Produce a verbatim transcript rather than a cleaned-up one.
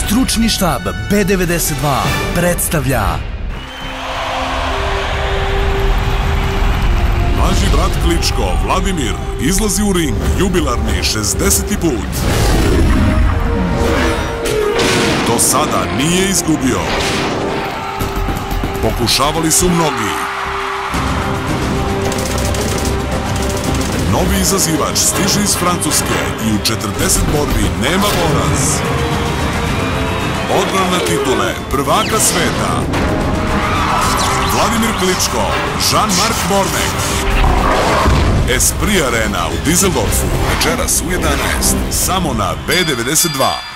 Stručni štab B devedeset dva predstavlja Mlađi brat Kličko, Vladimir, izlazi u ring jubilarni šezdeseti put. Do sada nije izgubio. Pokušavali su mnogi. Novi izazivač stiže iz Francuske i u četrdeset borbi nema poraz. Odbrana titule prvaka sveta. Vladimir Kličko, Jean-Marc Bornek. Esprit Arena u Düsseldorfu, večeras u jedanaest, samo na B devedeset dva.